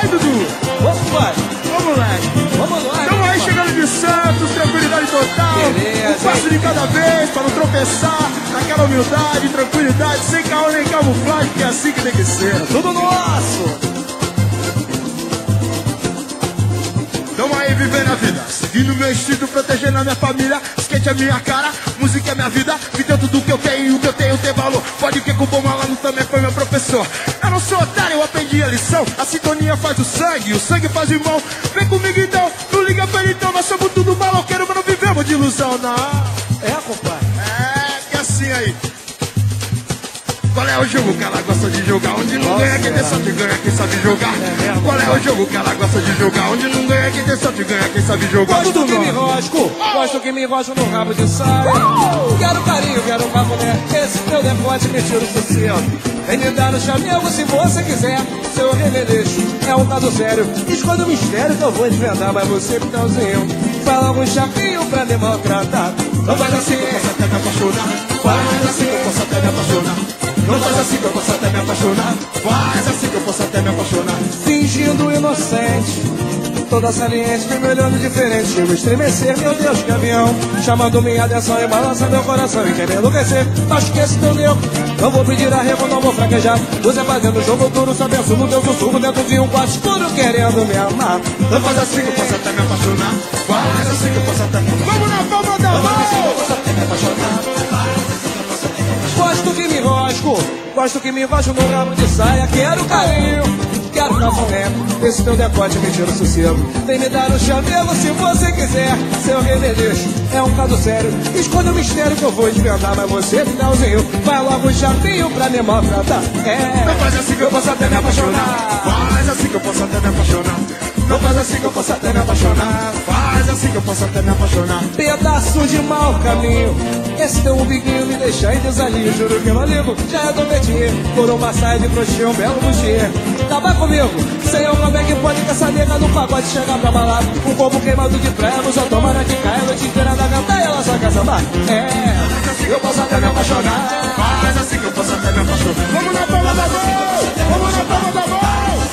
Dudu? Vamos, pai. Vamos, moleque. Vamos lá. Estamos aí chegando de Santos, tranquilidade total. Beleza, Um passo de cada vez, pra não tropeçar. Naquela humildade, tranquilidade, sem caô nem camuflagem, que é assim que tem que ser. Tudo nosso. Tamo aí vivendo a vida, seguindo meu instinto, protegendo a minha família. Skate é minha cara, música é minha vida. Me deu tudo que eu tenho e o que eu tenho tem valor. Pode que com o bom malandro também foi meu professor. Eu não sou otário, eu aprendi a lição. A sintonia faz o sangue faz o irmão. Vem comigo então, não liga pra ele então. Nós somos tudo maloqueiro, mas não vivemos de ilusão, não. É, compadre. É, que assim aí. Qual é o jogo que ela gosta de jogar? Onde não ganha, quem tem sorte ganha, quem sabe jogar. Qual é o jogo que ela gosta de jogar? Onde não ganha, quem tem sorte ganha, quem sabe jogar. Gosto que me rosco, gosto que me rosco no rabo de saia. Quero carinho, quero cafuné, esse teu decote me tira o sossego. Vem me dar no chamego se você quiser. Seu remeleixo é um caso sério. Esconda o mistério que eu vou desvendar, mas você pitãozinho fala um chapinho pra me maltratar. Não faz assim que eu posso até me apaixonar. Faz assim que eu posso até me apaixonar. Não faz assim que eu posso até me apaixonar. Faz assim que eu posso até me apaixonar. Fingindo inocente, toda saliente, vem me olhando diferente. Chego a estremecer, meu Deus, que avião. Chamando minha atenção e balança meu coração e quer me enlouquecer. Acho que esse teu meu, não vou pedir arrego, não vou fraquejar. Você fazendo jogo duro, só penso no teu sussurro dentro de um quarto escuro, querendo me amar. Não faz assim que eu posso até me apaixonar. Faz assim que eu posso até me apaixonar. Vamos na palma da mão. Faz assim que eu posso até me apaixonar. Gosto que me rosco, gosto que me rosco no rabo de saia. Quero carinho, quero cafuné, esse teu decote me tira o sossego. Vem me dar um chamego se você quiser. Seu remeleixo é um caso sério. Esconda o mistério que eu vou desvendar, mas você, finalzinho, vai logo um chapinho pra me maltratar. É, não faz assim que eu posso até me apaixonar. Faz assim que eu posso até me apaixonar. Não faz assim que eu posso até me apaixonar. Faz assim que eu posso até me apaixonar. Pedaço de mau caminho, esse teu umbiguinho me deixa em desalinho. Juro que eu não ligo, já é do métier. Por uma saia de crochê, um belo bustier. Acabar comigo, sei como é que pode que essa nega no pagode chegar pra balada. Um corpo queimado de prego, só tomara que caia a noite inteira da cantar e ela só quer sambar. É, faz assim que eu posso até me apaixonar. Faz assim que eu posso até me apaixonar. Vamos na palma da mão. Vamos na palma da mão.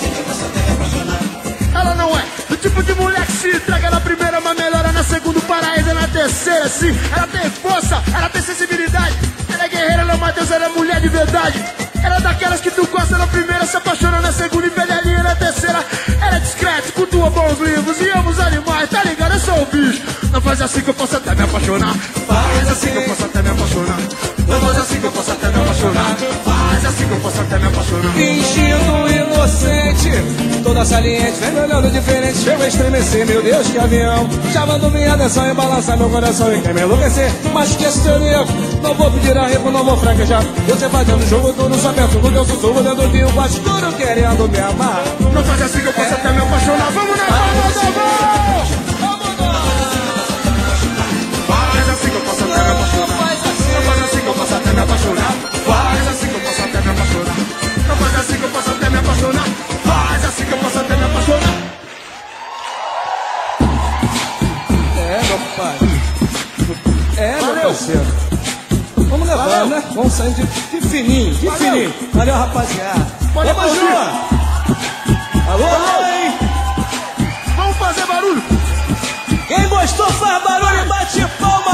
Ela não é do tipo de mulher que se entrega na primeira, mas melhora na segunda, paraíso na terceira, sim. Ela tem força, ela tem sensibilidade. Ela é guerreira, ela é uma deusa, ela é mulher de verdade. Ela é daquelas que tu gosta na primeira, se apaixona na segunda e velharia na terceira. Ela é discreta, cultua bons livros e ama os animais, tá ligado? Eu sou o bicho. Não faz assim que eu posso até me apaixonar. Faz assim que eu posso até me apaixonar. Não faz assim que eu posso até me apaixonar. Faz assim que eu posso até me apaixonar. Fingindo inocente, toda saliente, vem me olhando diferente. Chego a estremecer, meu Deus, que avião. Chamando minha atenção e balançar meu coração e quer me enlouquecer. Mas que esse teu nego, não vou pedir arrego, não vou fraquejar. Você fazendo jogo duro, só penso no teu sussurro dentro de um quarto escuro, querendo me amar. Não faz assim que eu posso até me apaixonar. Vamos na palma da mão. Faz assim que eu posso até me apaixonar. Não faz assim que eu posso até me apaixonar. Faz assim que eu posso até me apaixonar. Não faz assim que eu posso até me apaixonar. Faz assim que eu posso até me apaixonar. É, meu pai. É, meu parceiro. Vamos levar, né? Vamos sair de fininho, de fininho. Valeu, rapaziada. Vamos junto. Alô, mãe. Vamos fazer barulho. Quem gostou faz barulho e bate palma.